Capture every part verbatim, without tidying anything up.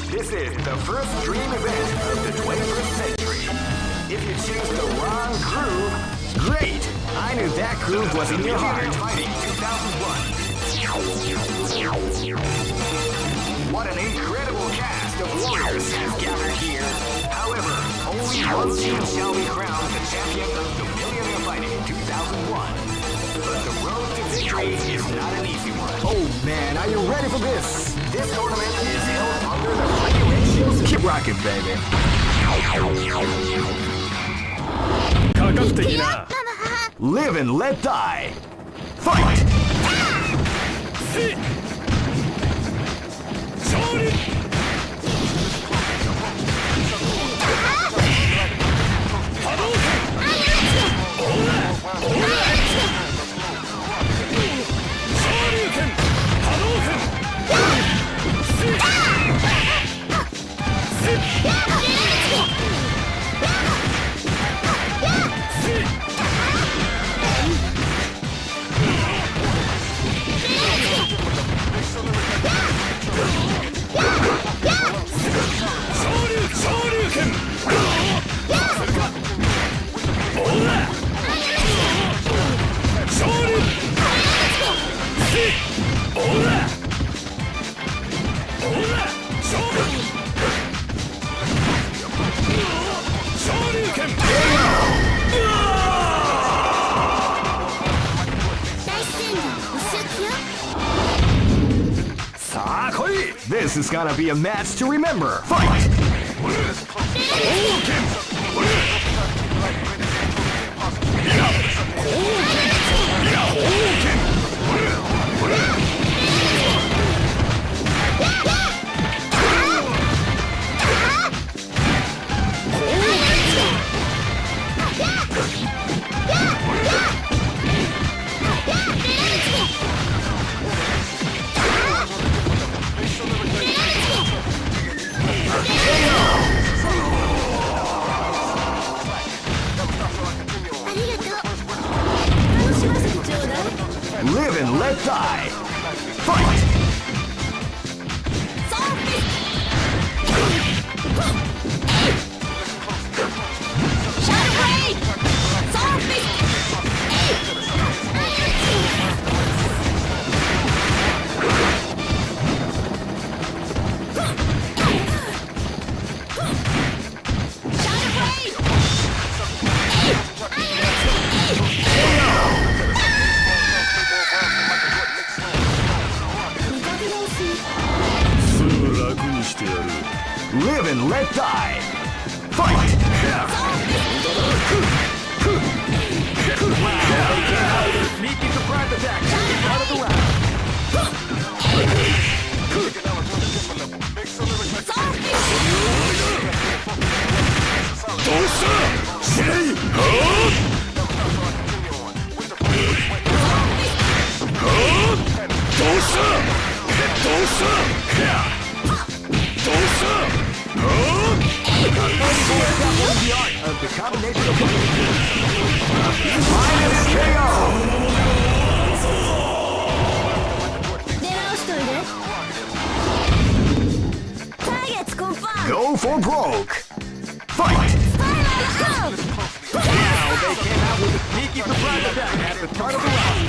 This is the first dream event of the twenty-first century. If you choose the wrong groove, great! I knew that groove was in your heart. Fighting two thousand one. What an incredible cast of warriors has gathered here. However, only one team shall be crowned the champion of the Millionaire Fighting two thousand one. But the road to victory is not an easy one. Oh man, are you ready for this? This tournament is held under the regulations. Keep rocking, baby. Live and let die. Fight! This is gonna be a match to remember. Fight! Live and let die. Fight! Live and let die. Fight! Sneaky surprise attack. Out of the round. Of the combination of minus K O. Targets confirmed. Go for broke. Fight! Now they came out with a sneaky surprise attack at the start of the round.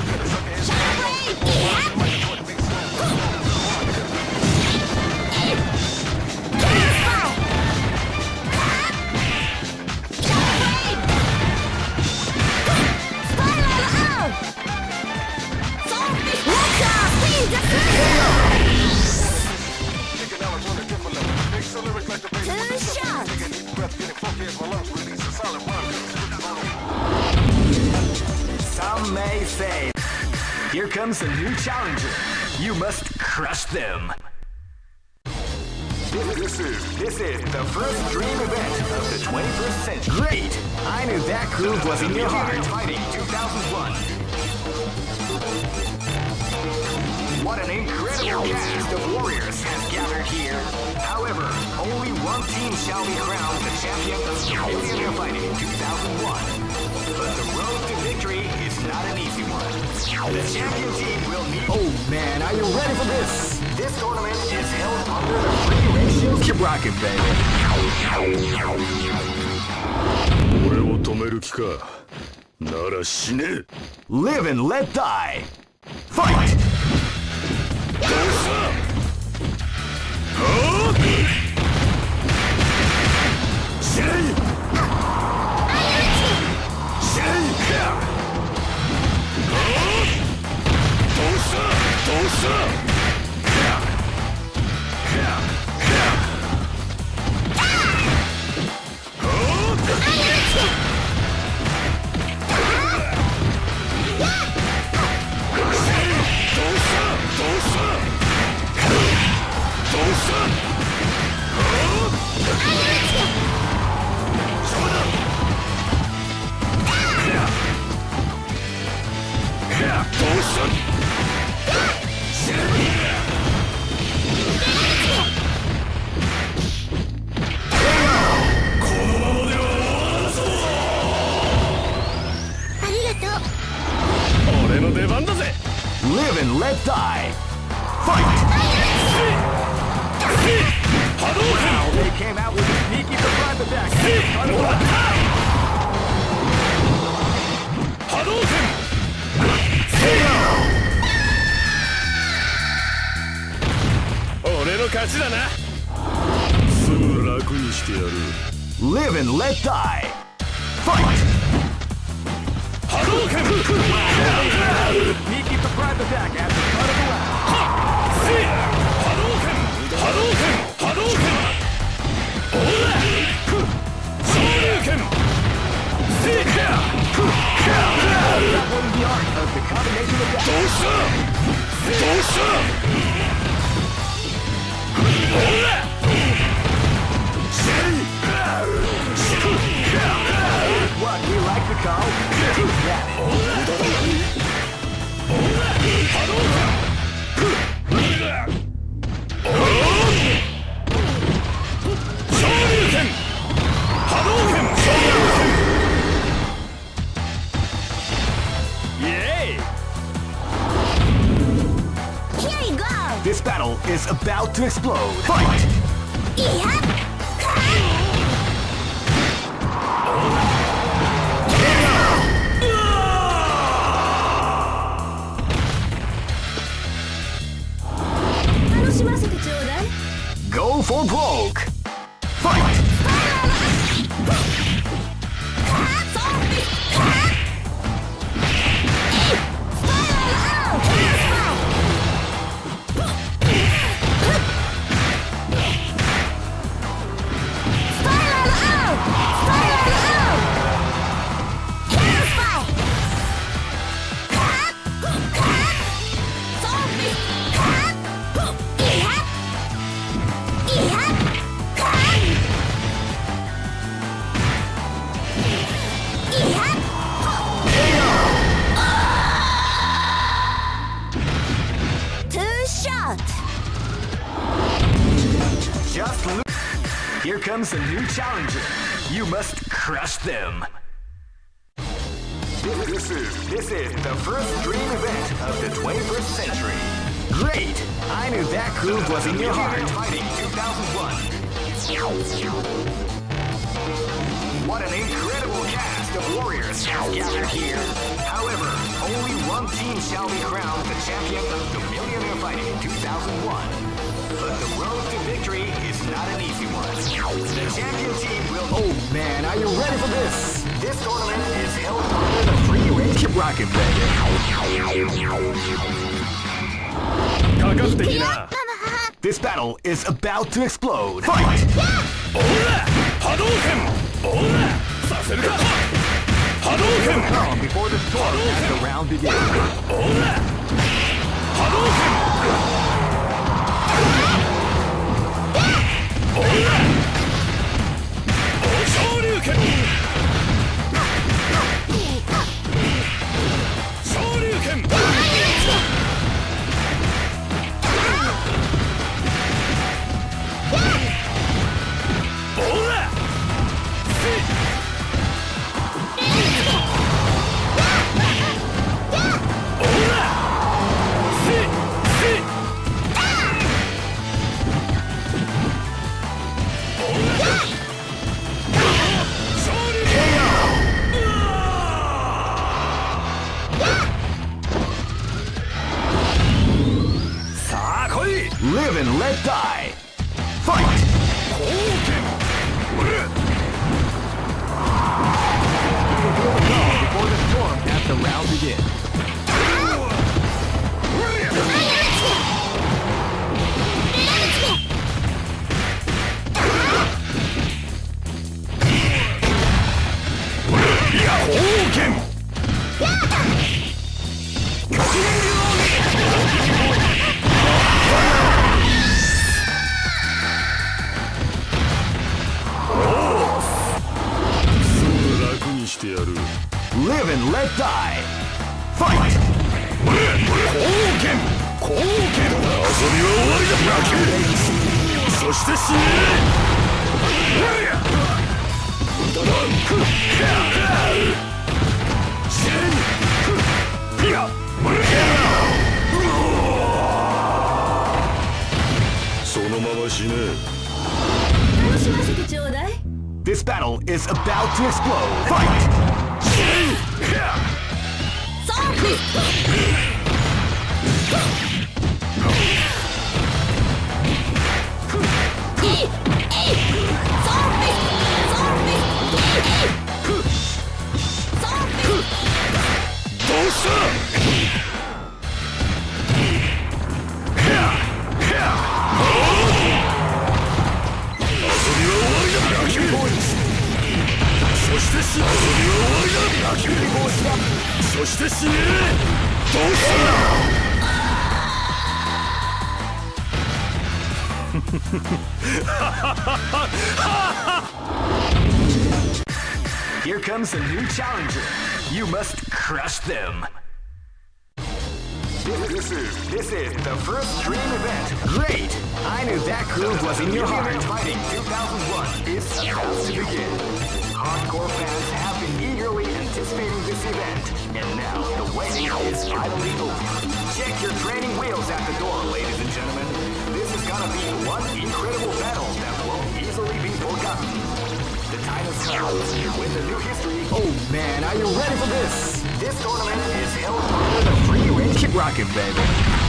Some may say, here comes a new challenger. You must crush them. This, this is this is the first dream event of the twenty-first century. Great! I knew that groove was in your heart. Fighting two thousand one. What an incredible cast of warriors has gathered here. However, only one team shall be crowned the champion of Millionaire Fighting two thousand one. But the road to victory is not an easy one. The champion team will need... Oh man, are you ready for this? This tournament is held under the free ratio Keep rocking, baby. 俺を止める気か。なら死ね。 Live and let die. Fight. どうしたはあ死ね死ねはあどうしたどうした俺の出番だぜ。 Live and let die. Fight. Wow, they came out with a sneaky surprise attack. Hadouken! 俺の勝ちだな。すぐ楽にしてやる。 Live and let die. Fight. Hadouken! Sneaky surprise attack at the start of the round. Hadouken! Hadouken! Hadouken! Ora! Shoryuken! That was the art of the combination attack. どうしたどうしたOra! What we like to call Shoryuken! Hadouken! Shoryuken! Yay! Here you go! This battle is about to explode. Fight! Yeah! 楽しませてちょうだい Go for broke. Fight! Just look. Here comes a new challenger. You must crush them. This, this is this is the first dream event of the twenty-first century. Great! I knew that groove was in your heart. Fighting two thousand one. What an incredible cast of warriors has gathered here. However, only one team shall be crowned the champion of the Millionaire Fighting two thousand one. But the road to victory is not an easy one. The champion team will... Oh man, are you ready for this? This tournament is held under the free range... Keep rocking, baby. かかってきな。 This battle is about to explode. Fight! オラ波動拳オラさせるか波動拳 Calm before the storm as the round begins. オラ波動拳オラ昇竜拳昇竜拳オラオラ die. Fight! Before the storm as the round begins. Live and let die. Fight! 貢献貢献遊びは終わりだ。そして死ね。そのまま死ね。 楽しませてちょうだい。 This battle is about to explode. Fight! Here comes a new challenger. You must crush them. This, this is this is the first dream event. Great! I knew that groove was in your heart. Fighting two thousand one is about to begin. Hardcore fans have been eagerly anticipating this event, and now the waiting is finally over. Check your training wheels at the door, ladies and gentlemen. This is gonna be one incredible battle that won't easily be forgotten. The time has come to win the new history. Oh man, are you ready for this? This tournament is held under the free range. Keep rocking, baby.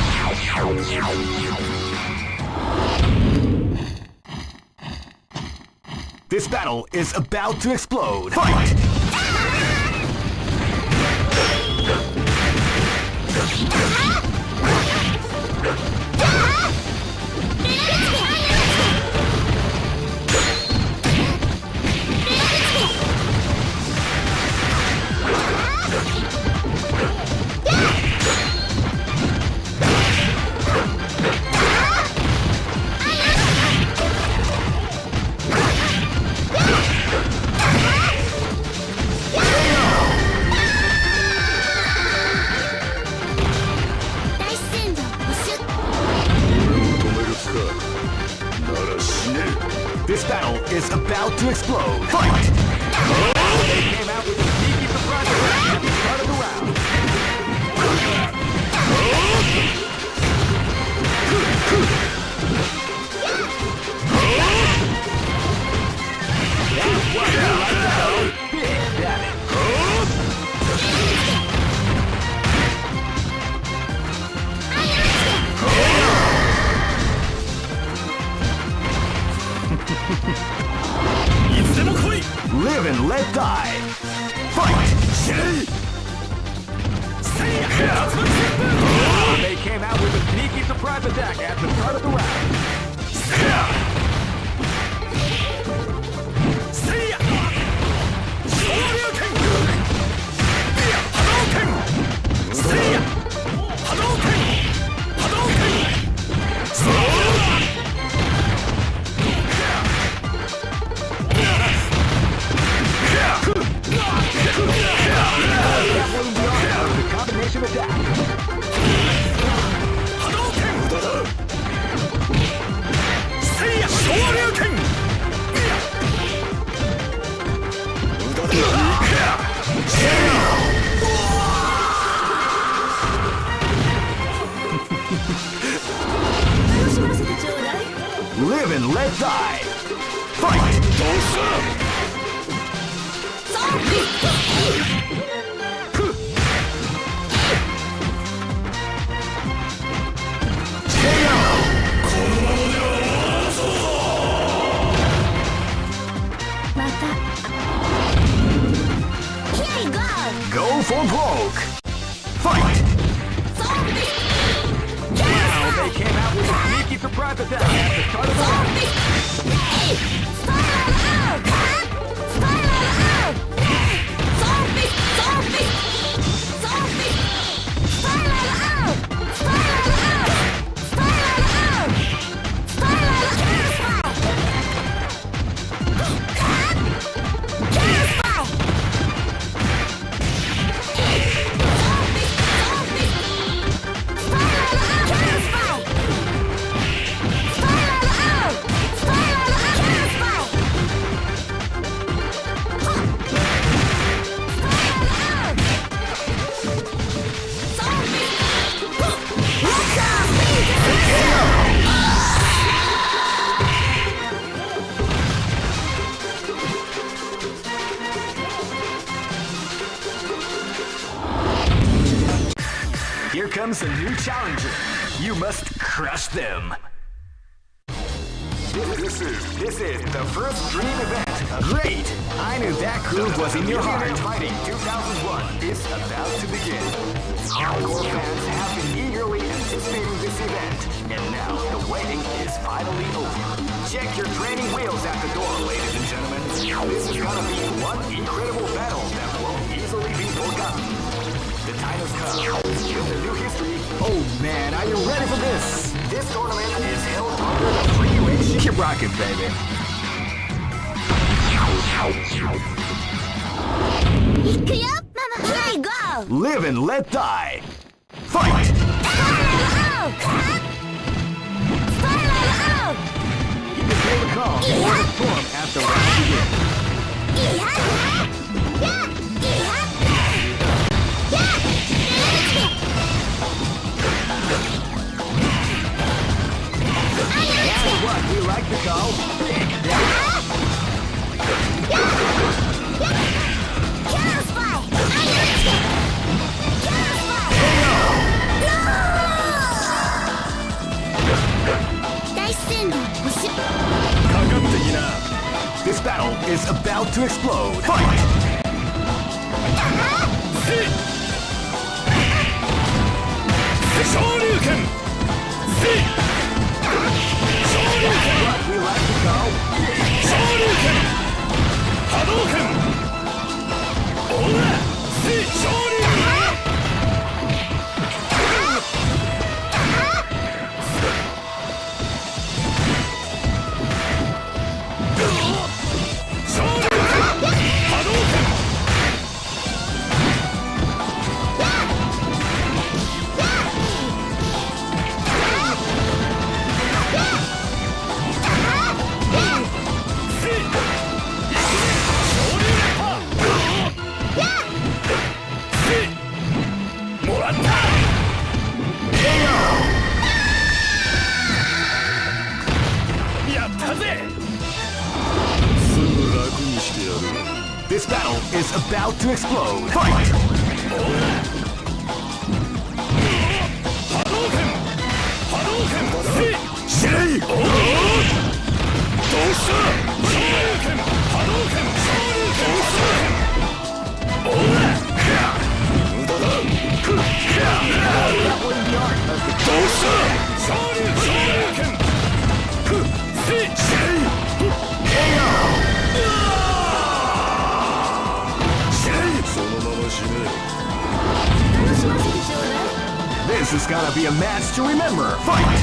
This battle is about to explode. Fight! This battle is about to explode. Fight! They came out with a sneaky surprise at the start of the round. That's what I like to know. Big damage. Live and let die. Fight! They came out with a sneaky surprise attack at the start of the round. Combination attack. Live and let die. Fight! comes a new challenger. You must crush them. This is this is the first dream event. Great! I knew that groove was in your heart. Fighting two thousand one is about to begin. Hardcore fans have been eagerly anticipating this event, and now the waiting is finally over. Check your training wheels at the door, ladies and gentlemen. This is gonna be one incredible battle that won't easily be forgotten. The time has come with a new history. Oh man, are you ready for this? This tournament is held under the free ratio. Keep rocking, baby. Here you go! Live and let die. Fight! You can feel the calm or the storm after round begins. That's what we like to call big damage. This battle is about to explode. Fight! Shoryuken! Shoryuken! What we like to call Shoryuken! Hadouken! Ora! Shoryuken! This battle is about to explode. Fight! Hadouken! Hadouken! Shirei! Dousha! Shoryuken! Hadouken! Shoryuken! Dousha! Shoryuken! Shirei! This is gonna be a match to remember. Fight!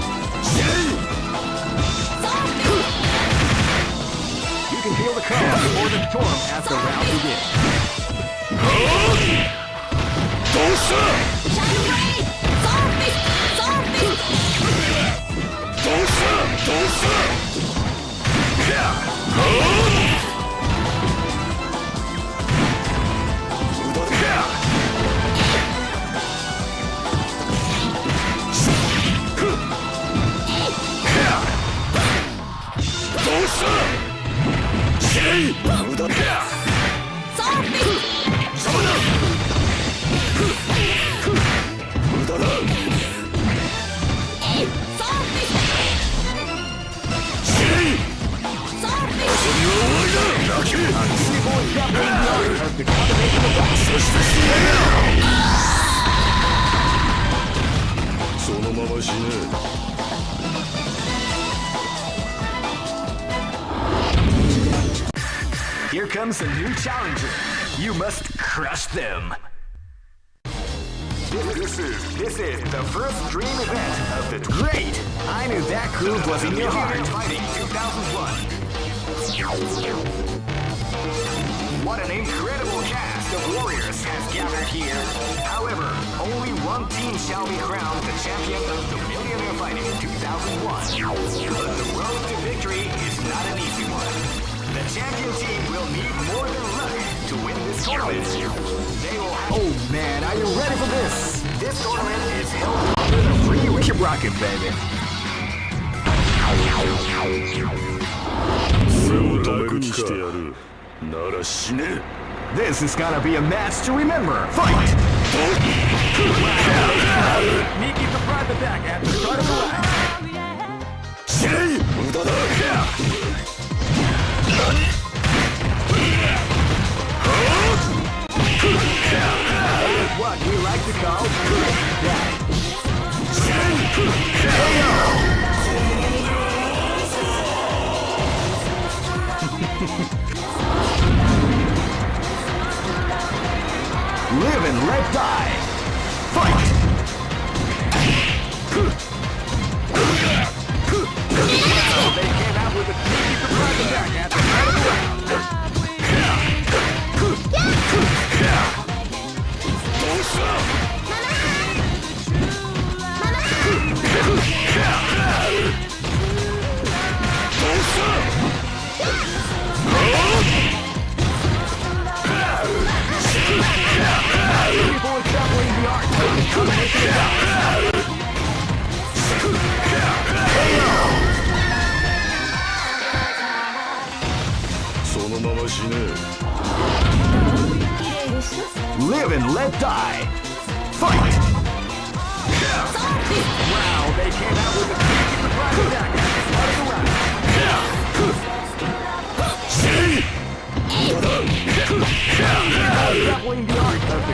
You can feel the calm or the storm as the round begins. Dousha! Dousha! Dousha! Here comes a new challenger. You must crush them. This is this is the first dream event of the great. I knew that groove was in your heart. Fighting two thousand one. What an incredible cast of warriors has gathered here. However, only one team shall be crowned the champion of the Millionaire Fighting two thousand one. But the road to victory is not an easy one. The champion team will need more than luck to win this tournament. They will have... Oh man, are you ready for this? This tournament is held under the free... Keep rocking, baby. This is gonna be a match to remember. Fight! Sneaky surprise attack at the start of the round. 無駄だ。 What we like to call good damage. Live and let die. Fight! Well, they came out with a sneaky surprise attack at the start of the round. People assembling the art of combination attack. そのまま死ね。 Live and let die. Fight! Wow, they came out with a sneaky surprise attack at the start of the round. Doubling the art of